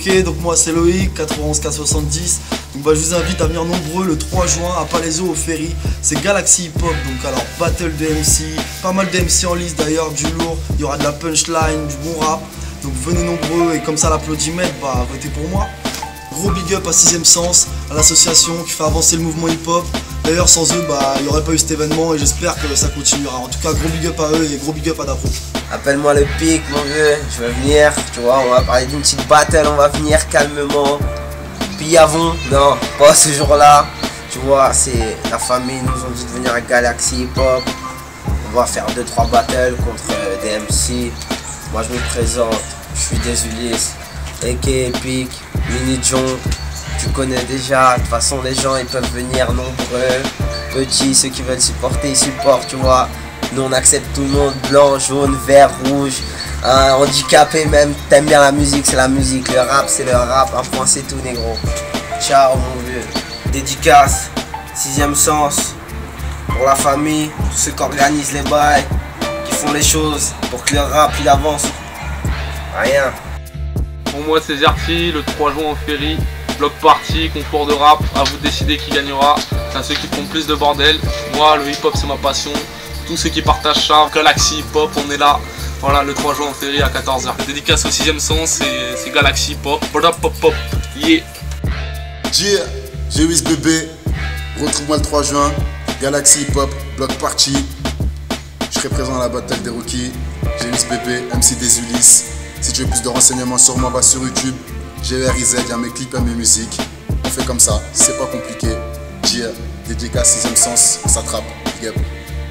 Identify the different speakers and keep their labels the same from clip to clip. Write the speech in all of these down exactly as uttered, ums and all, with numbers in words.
Speaker 1: Ok, donc moi c'est Loïc, quatre-vingt-onze K soixante-dix. Donc bah, je vous invite à venir nombreux le trois juin à Palaiso au Ferry. C'est Galaxy Hip Hop, donc alors battle de M C, pas mal de M C en liste d'ailleurs, du lourd. Il y aura de la punchline, du bon rap. Donc venez nombreux et comme ça l'applaudimètre, bah votez pour moi. Gros big up à Sixième Sens, à l'association qui fait avancer le mouvement hip hop. D'ailleurs sans eux, bah il n'y aurait pas eu cet événement et j'espère que ça continuera. En tout cas gros big up à eux et gros big up à Dapro.
Speaker 2: Appelle-moi le pic mon vieux, je vais venir, tu vois, on va parler d'une petite battle, on va venir calmement. Puis avant, non, pas ce jour-là, tu vois, c'est la famille nous ont dit de venir à Galaxy Hip Hop. On va faire deux trois battles contre euh, des M C. Moi je me présente, je suis des Ulysses, A K A Epic, Mini John, tu connais déjà, de toute façon les gens ils peuvent venir nombreux, petits, ceux qui veulent supporter ils supportent, tu vois. Nous on accepte tout le monde, blanc, jaune, vert, rouge, hein, handicapé même, t'aimes bien la musique, c'est la musique, le rap c'est le rap, un point c'est tout négro. Ciao mon vieux. Dédicace, Sixième Sens, pour la famille, tous ceux qui organisent les bails, qui font les choses pour que le rap il avance. Rien.
Speaker 3: Pour moi c'est Zerti, le trois juin au Ferry, bloc party, concours de rap, à vous de décider qui gagnera. C'est à ceux qui font plus de bordel. Moi le hip hop c'est ma passion. Tous ceux qui partagent ça, Galaxy Hip Hop, on est là. Voilà, le trois juin au Ferry à quatorze heures. Dédicace au Sixième Sens, c'est Galaxy Hip Hop. Pop pop pop, yeah.
Speaker 4: Yeah, G huit B B, retrouve-moi le trois juin, Galaxy Hip Hop, block party. Je serai présent à la battle des rookies, G huit B B, M C des Ulysses. Si tu veux plus de renseignements sur moi, va sur YouTube, G R I Z, il y a mes clips et mes musiques. On fait comme ça, c'est pas compliqué. Yeah, dédicace Sixième Sens, on s'attrape, big up.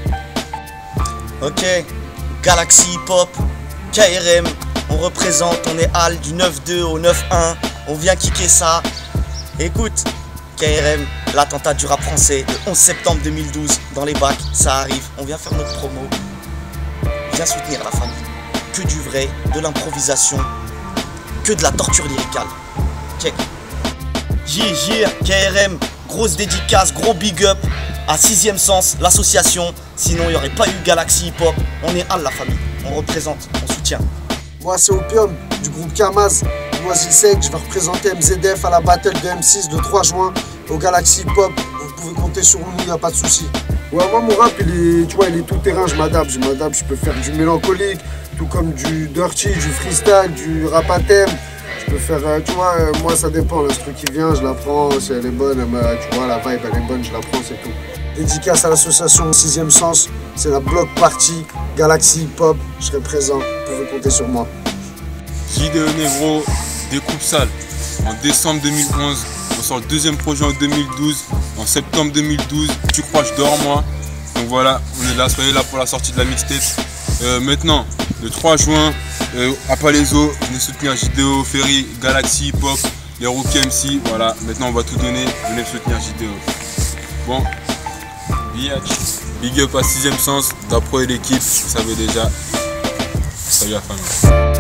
Speaker 5: Ok, Galaxy Hip Hop, K R M, on représente, on est Al du neuf deux au neuf un, on vient kicker ça. Écoute, K R M, l'attentat du rap français, le onze septembre deux mille douze, dans les bacs, ça arrive, on vient faire notre promo. Viens soutenir la famille, que du vrai, de l'improvisation, que de la torture lyricale. Check. J J, K R M, grosse dédicace, gros big up à Sixième Sens, l'association. Sinon il n'y aurait pas eu Galaxy Hip Hop. On est Al la famille, on représente, on soutient.
Speaker 6: Moi c'est Opium du groupe Kamaz. Moi c'est Sec, je vais représenter M Z F à la battle de M six le trois juin au Galaxy Hip Hop. Vous pouvez compter sur nous, il n'y a pas de souci. Ouais, moi mon rap il est, tu vois, il est tout terrain, je m'adapte, je m'adapte, je peux faire du mélancolique, tout comme du dirty, du freestyle, du rap à thème. Je peux faire, tu vois, moi ça dépend, le truc qui vient, je la prends, si elle est bonne, elle me, tu vois, la vibe elle est bonne, je la prends, c'est tout. Dédicace à l'association Sixième Sens, c'est la block party, Galaxy Hip Hop, je serai présent, vous pouvez compter sur moi.
Speaker 7: J D E Negro, Découpe Sale. En décembre deux mille onze, on sort le deuxième projet en deux mille douze. En septembre deux mille douze, Tu crois je dors moi. Donc voilà, on est là, soyez là pour la sortie de la mixtape. Euh, maintenant, le trois juin, euh, à Palaiso, venez soutenir J D E au Ferry, Galaxy Hip Hop, les rookies M C. Voilà, maintenant on va tout donner, venez soutenir J D E. Bon. Big up à Sixième Sens, Dapro et l'équipe, vous savez déjà. Salut la famille.